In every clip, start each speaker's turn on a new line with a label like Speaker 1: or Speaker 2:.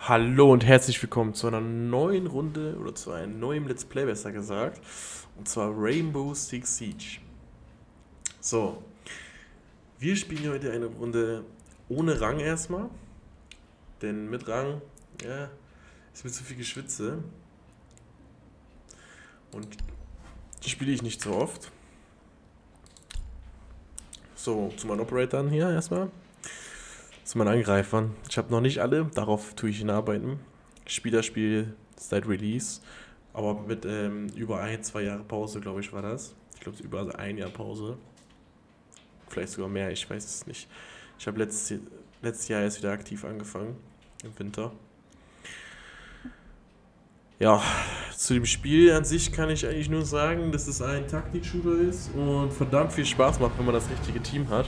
Speaker 1: Hallo und herzlich willkommen zu einer neuen Runde oder zu einem neuen Let's Play, besser gesagt. Und zwar Rainbow Six Siege. So, wir spielen heute eine Runde ohne Rang erstmal. Denn mit Rang, ja, ist mir zu viel Geschwitze. Und die spiele ich nicht so oft. So, zu meinen Operatoren hier erstmal. Zu meinen Angreifern. Ich habe noch nicht alle, darauf tue ich hinarbeiten. Ich spiele das Spiel seit Release, aber mit über 2 Jahre Pause, glaube ich, war das. Ich glaube, über 1 Jahr Pause. Vielleicht sogar mehr, ich weiß es nicht. Ich habe letztes Jahr erst wieder aktiv angefangen, im Winter. Ja, zu dem Spiel an sich kann ich eigentlich nur sagen, dass es ein Taktik-Shooter ist und verdammt viel Spaß macht, wenn man das richtige Team hat.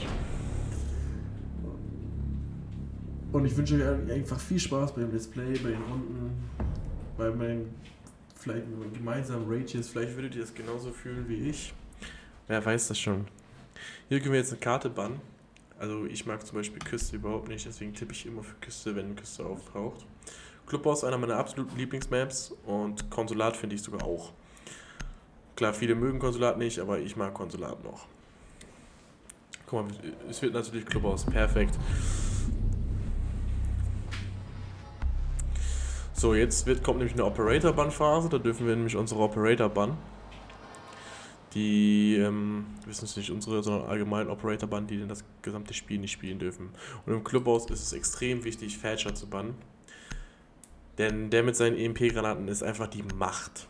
Speaker 1: Und ich wünsche euch einfach viel Spaß beim Let's Play, bei den Runden, bei meinen vielleicht gemeinsamen Rages. Vielleicht würdet ihr das genauso fühlen wie ich. Wer weiß das schon. Hier können wir jetzt eine Karte bannen. Also ich mag zum Beispiel Küste überhaupt nicht, deswegen tippe ich immer für Küste, wenn eine Küste auftaucht. Clubhaus ist einer meiner absoluten Lieblingsmaps und Konsulat finde ich sogar auch. Klar, viele mögen Konsulat nicht, aber ich mag Konsulat noch. Guck mal, es wird natürlich Clubhaus, perfekt. So, jetzt kommt nämlich eine Operator-Ban-Phase, da dürfen wir nämlich unsere Operator bannen. Die, wissen es nicht unsere, sondern allgemein Operator-Ban, die denn das gesamte Spiel nicht spielen dürfen. Und im Clubhaus ist es extrem wichtig, Thatcher zu bannen. Denn der mit seinen EMP-Granaten ist einfach die Macht.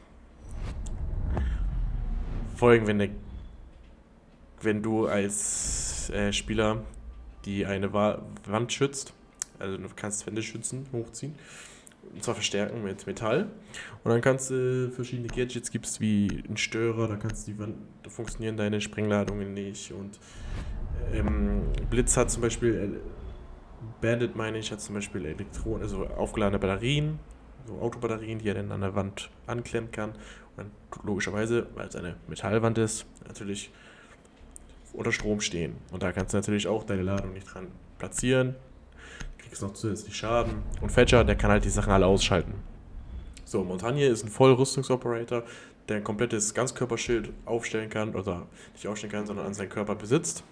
Speaker 1: Vor allem, wenn du als Spieler die eine Wand schützt, also du kannst Wände schützen, hochziehen. Und zwar verstärken mit Metall. Und dann kannst du verschiedene Gadgets, gibt es wie einen Störer, da kannst du da funktionieren deine Sprengladungen nicht. Und Blitz hat zum Beispiel, Bandit meine ich, hat zum Beispiel also aufgeladene Batterien, so Autobatterien, die er dann an der Wand anklemmen kann. Und dann logischerweise, weil es eine Metallwand ist, natürlich unter Strom stehen. Und da kannst du natürlich auch deine Ladung nicht dran platzieren. Kriegst noch zusätzlich Schaden. Und Thatcher, der kann halt die Sachen alle ausschalten. So, Montagne ist ein Vollrüstungsoperator, der ein komplettes Ganzkörperschild aufstellen kann, oder nicht aufstellen kann, sondern an seinen Körper besitzt.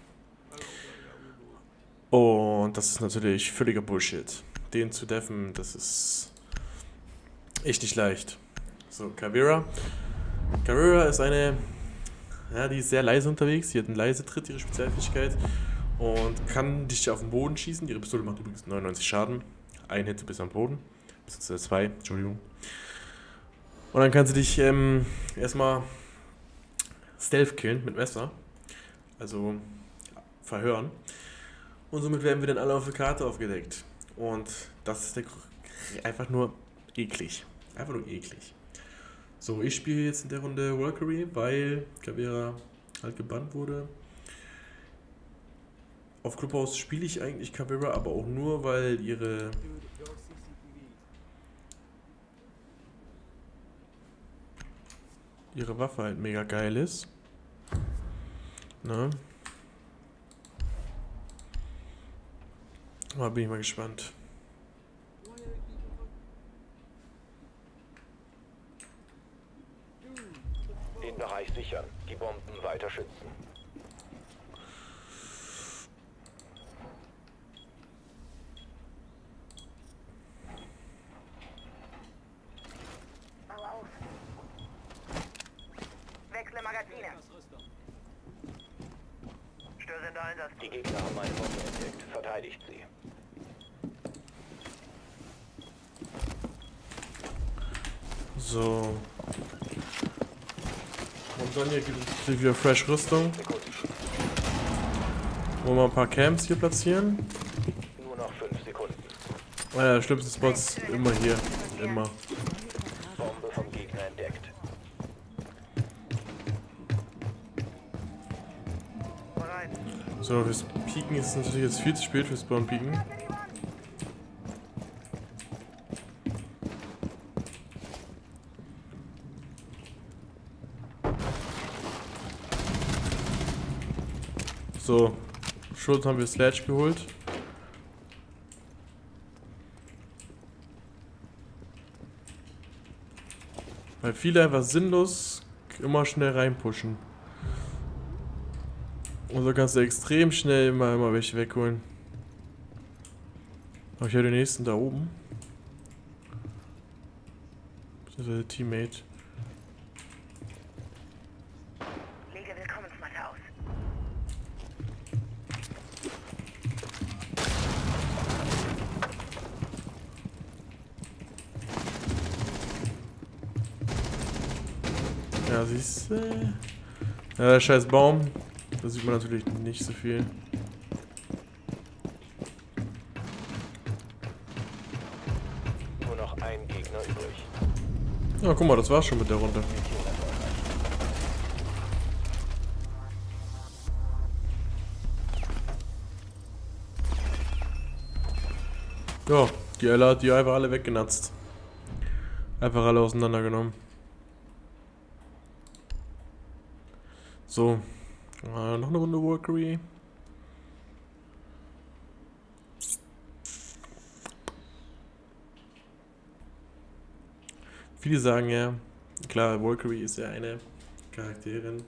Speaker 1: Und das ist natürlich völliger Bullshit. Den zu deffen, das ist echt nicht leicht. So, Caveira. Caveira ist eine, ja, die ist sehr leise unterwegs, sie hat einen leise Tritt, ihre Spezialfähigkeit. Und kann dich auf den Boden schießen. Ihre Pistole macht übrigens 99 Schaden. Ein Hit bis am Boden. Beziehungsweise 2, Entschuldigung. Und dann kann sie dich erstmal Stealth killen mit Messer. Also verhören. Und somit werden wir dann alle auf der Karte aufgedeckt. Und das ist einfach nur eklig. Einfach nur eklig. So, ich spiele jetzt in der Runde Valkyrie, weil Caveira halt gebannt wurde. Auf Clubhaus spiele ich eigentlich Caveira, aber auch nur, weil ihre Waffe halt mega geil ist. Ne? Da bin ich mal gespannt.
Speaker 2: Den Bereich sichern, die Bomben weiter schützen.
Speaker 3: Wechsle Magazine. Störsender Einsatz.
Speaker 2: Die Gegner haben eine Bombe entdeckt. Verteidigt sie.
Speaker 1: So. Und dann hier gibt es wieder Fresh Rüstung. Wollen wir ein paar Camps hier platzieren?
Speaker 2: Nur noch 5 Sekunden.
Speaker 1: Ah ja, schlimmste Spots immer hier. Immer.
Speaker 2: Bombe vom Gegner entdeckt.
Speaker 1: So, fürs Pieken ist es natürlich jetzt viel zu spät fürs Spawn-Pieken. So, Schuld haben wir Sledge geholt. Weil viele einfach sinnlos immer schnell reinpushen. Und so kannst du extrem schnell immer welche wegholen. Aber ich höre den nächsten da oben. Das ist der Teammate.
Speaker 3: Lege Willkommensmatte aus.
Speaker 1: Ja, siehst du? Ja, der scheiß Baum. Da sieht man natürlich nicht so viel.
Speaker 2: Nur noch ein Gegner übrig.
Speaker 1: Ja, guck mal, das war's schon mit der Runde. Ja, die Ella hat die einfach alle weggenatzt. Einfach alle auseinandergenommen. So. Noch eine Runde Workery. Viele sagen ja, klar, Valkyrie ist ja eine Charakterin.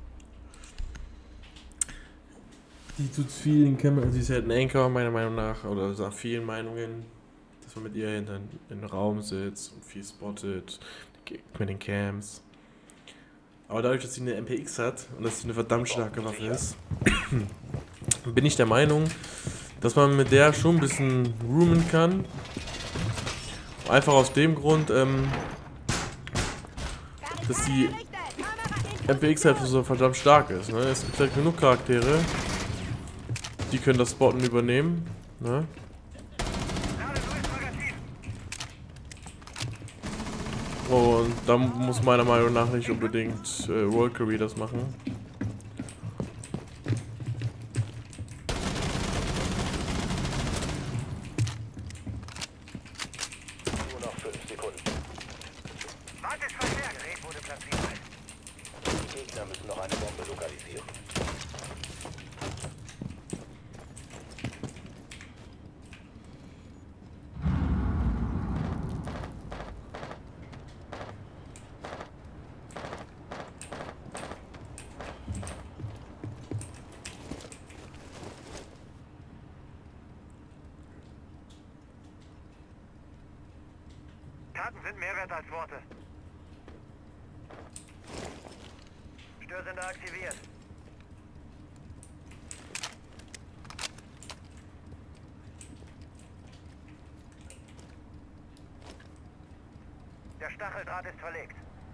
Speaker 1: Die tut vielen Kämpfen, sie ist halt ein Anchor meiner Meinung nach, oder nach vielen Meinungen, dass man mit ihr in den Raum sitzt und viel spottet, mit den Camps. Aber dadurch, dass sie eine MPX hat und dass sie eine verdammt starke Waffe ist, bin ich der Meinung, dass man mit der schon ein bisschen roomen kann. Einfach aus dem Grund, dass die MPX halt so verdammt stark ist. Ne? Es gibt halt genug Charaktere, die können das Spotten übernehmen. Ne? Und da muss meiner Meinung nach nicht unbedingt Valkyrie das machen.
Speaker 2: Nur noch 5 Sekunden.
Speaker 3: Warte, Gerät wurde platziert.
Speaker 2: Die Gegner müssen noch eine Bombe lokalisieren.
Speaker 3: Taten sind mehr wert als Worte. Störsender aktiviert. Der Stacheldraht ist verlegt.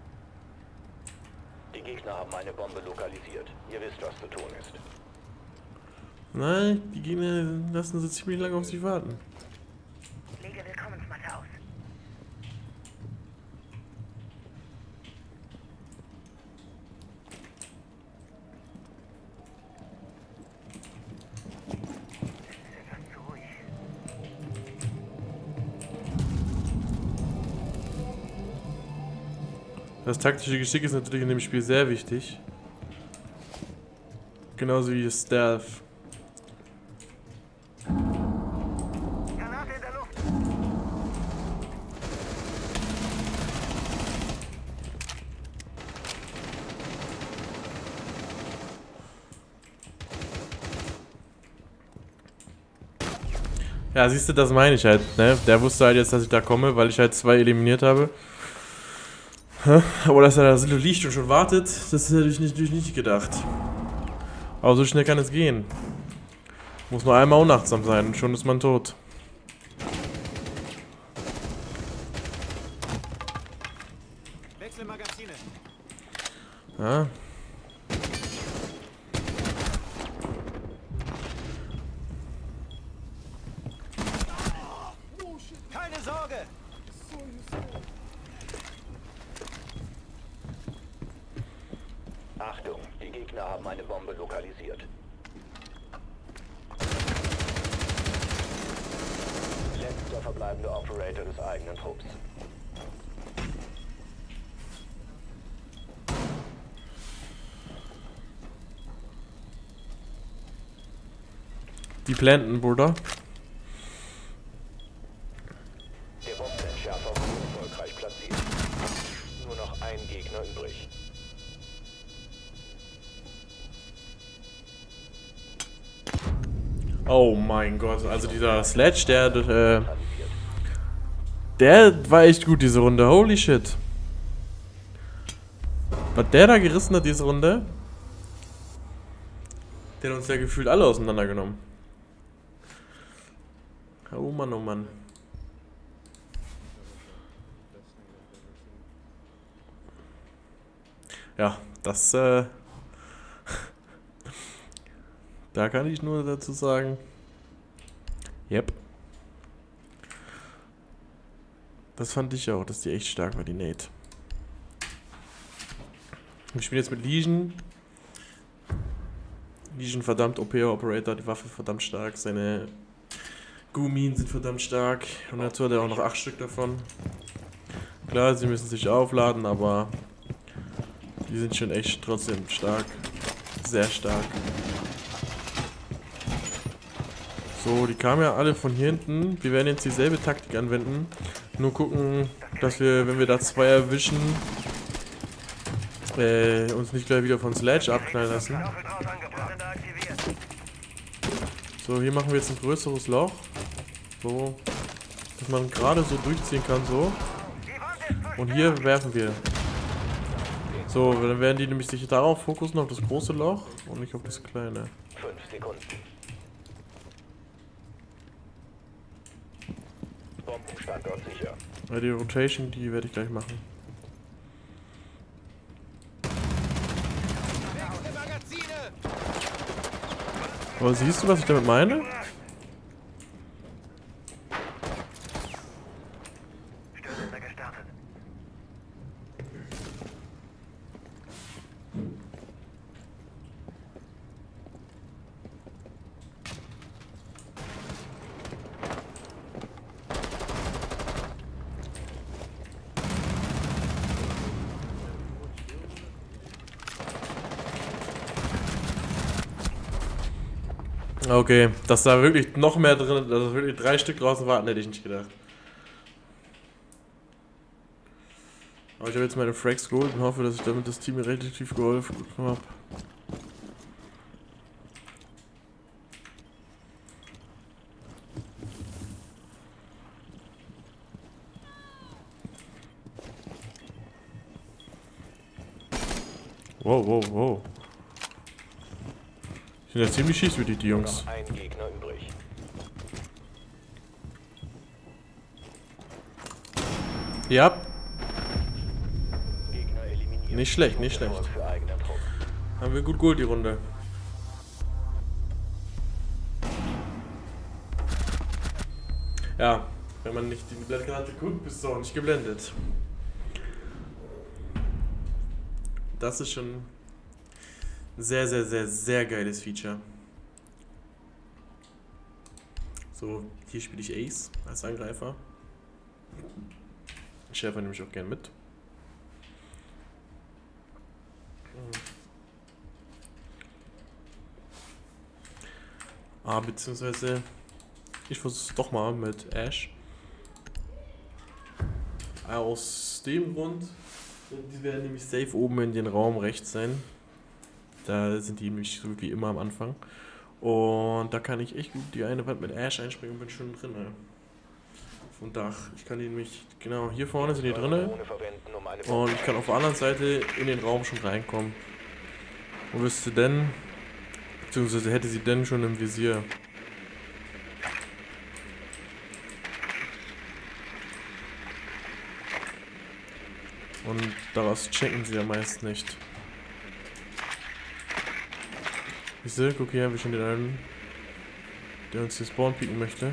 Speaker 2: Die Gegner haben eine Bombe lokalisiert. Ihr wisst, was zu tun ist.
Speaker 1: Nein, die Gegner lassen sie ziemlich lange auf sich warten.
Speaker 3: Lege Willkommensmatte aus. Etwas zu ruhig.
Speaker 1: Das taktische Geschick ist natürlich in dem Spiel sehr wichtig. Genauso wie das Stealth.
Speaker 3: Granate in der Luft.
Speaker 1: Ja, siehst du, das meine ich halt, ne? Der wusste halt jetzt, dass ich da komme, weil ich halt 2 eliminiert habe. Aber dass er da so liegt und schon wartet, das hätte ich natürlich nicht gedacht. Aber so schnell kann es gehen. Muss nur einmal unachtsam sein und schon ist man tot.
Speaker 4: Wechsel Magazine.
Speaker 1: Ja.
Speaker 4: Keine Sorge.
Speaker 2: Achtung, die Gegner haben eine Bombe lokalisiert. Letzter verbleibender Operator des eigenen Trupps.
Speaker 1: Die planten, Bruder.
Speaker 2: Der Bombenentschärfer wurde erfolgreich platziert. Nur noch Gegner übrig.
Speaker 1: Oh mein Gott, also dieser Sledge, der war echt gut diese Runde. Holy shit. Was der da gerissen hat diese Runde, der hat uns ja gefühlt alle auseinandergenommen. Oh Mann, oh Mann. Ja, das, da kann ich nur dazu sagen, yep. Das fand ich auch, dass die echt stark war, die Nate. Wir spielen jetzt mit Legion. Legion verdammt OP-Operator, die Waffe verdammt stark, seine Gummien sind verdammt stark und dazu hat er auch noch 8 Stück davon. Klar, sie müssen sich aufladen, aber die sind schon echt trotzdem stark. Sehr stark. So, die kamen ja alle von hier hinten. Wir werden jetzt dieselbe Taktik anwenden. Nur gucken, dass wir, wenn wir da 2 erwischen, uns nicht gleich wieder von Sledge abknallen lassen. So, hier machen wir jetzt ein größeres Loch. So, dass man gerade so durchziehen kann, so. Und hier werfen wir. So, dann werden die nämlich sich darauf fokussen, auf das große Loch und nicht auf das kleine.
Speaker 2: 5 Sekunden. Bombenstandort sicher.
Speaker 1: Ja, die Rotation, die werde ich gleich machen. Aber siehst du, was ich damit meine?
Speaker 3: Störender gestartet.
Speaker 1: Okay, dass da wirklich noch mehr drin, also wirklich 3 Stück draußen warten, hätte ich nicht gedacht. Aber ich habe jetzt meine Frags geholt und hoffe, dass ich damit das Team relativ geholfen habe. Wow, wow, wow. Die sind ja ziemlich schießwürdig, die Jungs.
Speaker 2: Noch ein Gegner übrig.
Speaker 1: Ja,
Speaker 2: Gegner eliminiert.
Speaker 1: nicht schlecht, nicht schlecht.
Speaker 2: Erfolg für eigenen Trupp.
Speaker 1: Haben wir gut geholt, die Runde. Ja, wenn man nicht die Blendgranate guckt, bist du auch nicht geblendet. Das ist schon ein sehr, sehr, sehr, sehr geiles Feature. So, hier spiele ich Ace als Angreifer. Ich helfe nämlich auch gern mit. Beziehungsweise ich versuche es doch mal mit Ash. Aus dem Grund, die werden nämlich safe oben in den Raum rechts sein. Da sind die nämlich so wie immer am Anfang. Und da kann ich echt gut die eine Wand mit Ash einspringen und bin schon drin. Vom Dach. Ich kann die nämlich, genau, hier vorne sind die drin.
Speaker 2: Drohne verwenden, um eine
Speaker 1: Und ich kann auf der anderen Seite in den Raum schon reinkommen. Und wüsste denn, beziehungsweise hätte sie denn schon im Visier. Und daraus checken sie ja meist nicht. Ich sehe, guck hier, habe ich schon den einen, der uns hier Spawn pieken möchte.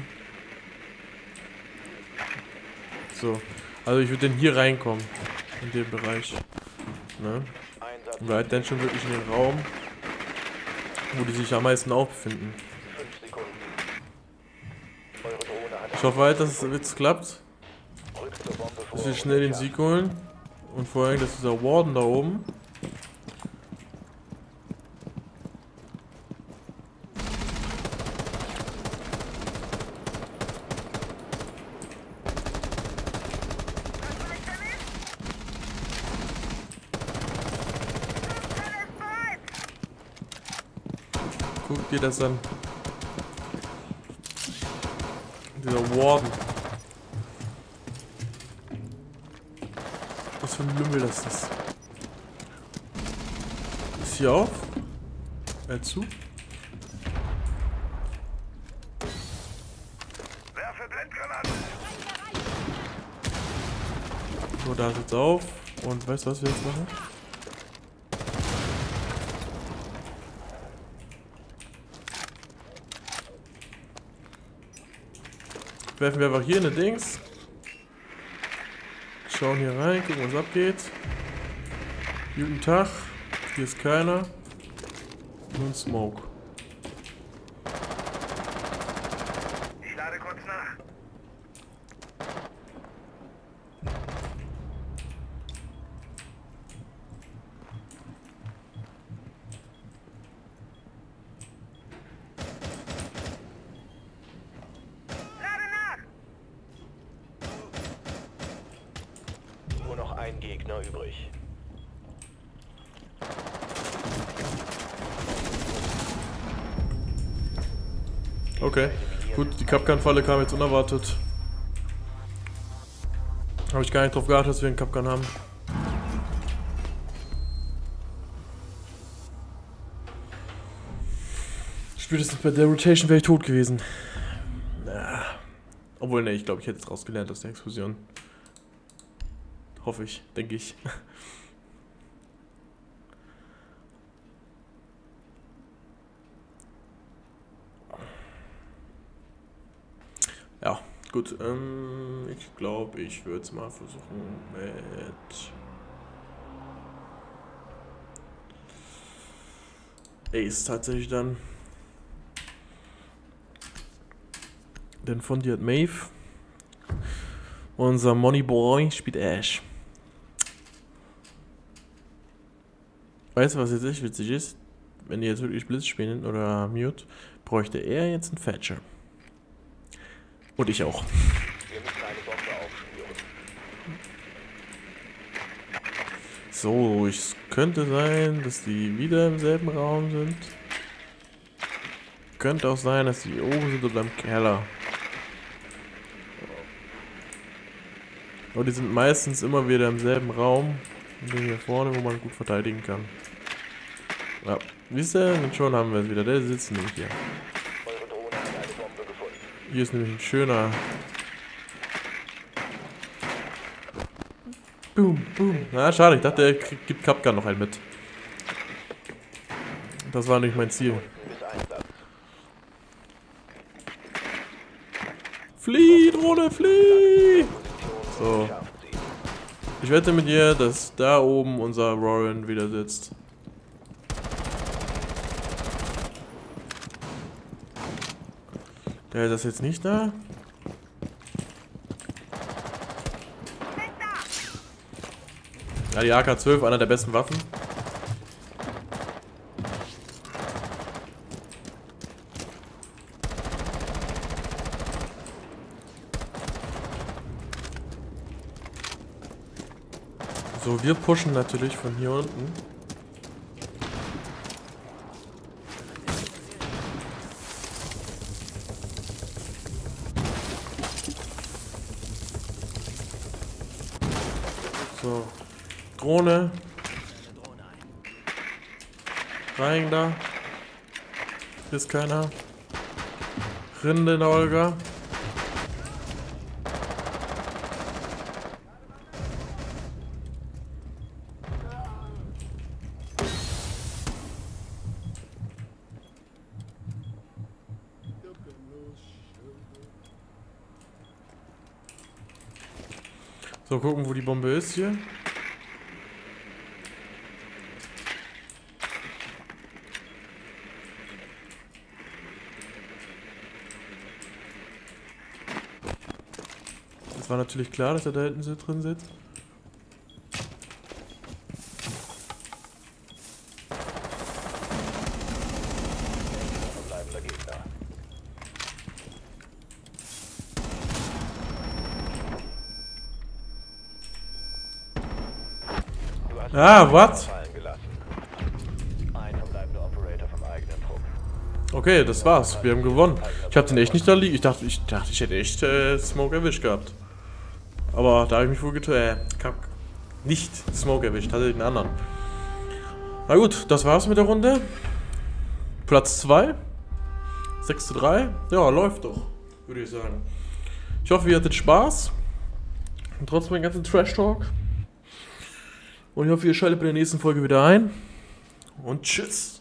Speaker 1: So, also ich würde denn hier reinkommen, in den Bereich. Ne? Und wir halt dann schon wirklich in den Raum, wo die sich am meisten auch befinden.
Speaker 2: 5 Sekunden. Eure Drohne hat
Speaker 1: Ich hoffe halt, dass es jetzt klappt,
Speaker 2: rückt zur Bombe vor.
Speaker 1: dass wir schnell den Sieg holen. Und vor allem, dass dieser Warden da oben Guck dir das an. Dieser Warden. Was für ein Lümmel das ist. Ist hier auf? Zu?
Speaker 3: Werfe Blendgranaten.
Speaker 1: So, da ist jetzt auf. Und weißt du, was wir jetzt machen? Werfen wir einfach hier eine Dings. Schauen hier rein, gucken, was abgeht. Guten Tag. Hier ist keiner. Nur ein Smoke.
Speaker 3: Ich lade kurz nach. Lade nach!
Speaker 2: Nur noch ein Gegner übrig.
Speaker 1: Okay, gut, die Kapkan-Falle kam jetzt unerwartet. Habe ich gar nicht drauf geachtet, dass wir einen Kapkan haben. Spätestens bei der Rotation wäre ich tot gewesen. Ja. Obwohl, ne, ich glaube, ich hätte es rausgelernt aus der Explosion. Hoffe ich, denke ich. Ja, gut. Ich glaube, ich würde es mal versuchen mit Ace tatsächlich dann. Denn von dir hat Maeve. Unser Moneyboy spielt Ash. Weißt du, was jetzt echt witzig ist? Wenn die jetzt wirklich Blitz spielen oder Mute, bräuchte er jetzt einen Thatcher. Und ich auch.
Speaker 2: Wir müssen eine Bombe aufspüren.
Speaker 1: So, es könnte sein, dass die wieder im selben Raum sind. Könnte auch sein, dass die oben sind oder im Keller. Aber die sind meistens immer wieder im selben Raum. Und den hier vorne, wo man gut verteidigen kann. Ja, wisst ihr, und schon haben wir es wieder. Der sitzt nämlich hier.
Speaker 2: Eure Drohne hat eine Bombe gefunden.
Speaker 1: Hier ist nämlich ein schöner... Boom, boom. Na, schade, ich dachte, er gibt Kapkan noch einen mit. Das war nicht mein Ziel.
Speaker 2: Bis Einsatz.
Speaker 1: Flieh, Drohne, flieh! So.
Speaker 2: Schafft sie.
Speaker 1: Ich wette mit dir, dass da oben unser Warren wieder sitzt. Der ist das jetzt nicht da? Ja, die AK-12, einer der besten Waffen. So, wir pushen natürlich von hier unten. So, Drohne. Rein da. Hier ist keiner. Rinde in der Olga. So, gucken, wo die Bombe ist hier. Das war natürlich klar, dass er da hinten drin sitzt.
Speaker 2: Verbleibender Gegner. Du hast
Speaker 1: Ah, what?
Speaker 2: fallen gelassen. Ein verbleibender Operator vom eigenen Trupp.
Speaker 1: Okay, das war's. Wir haben gewonnen. Ich habe den echt nicht da liegen. Ich dachte, ich hätte echt Smoke erwischt gehabt. Aber da habe ich mich wohl nicht Smoke erwischt, hatte den anderen. Na gut, das war's mit der Runde. Platz 2. 6:3. Ja, läuft doch, würde ich sagen. Ich hoffe, ihr hattet Spaß. Und trotzdem den ganzen Trash-Talk. Und ich hoffe, ihr schaltet bei der nächsten Folge wieder ein. Und tschüss.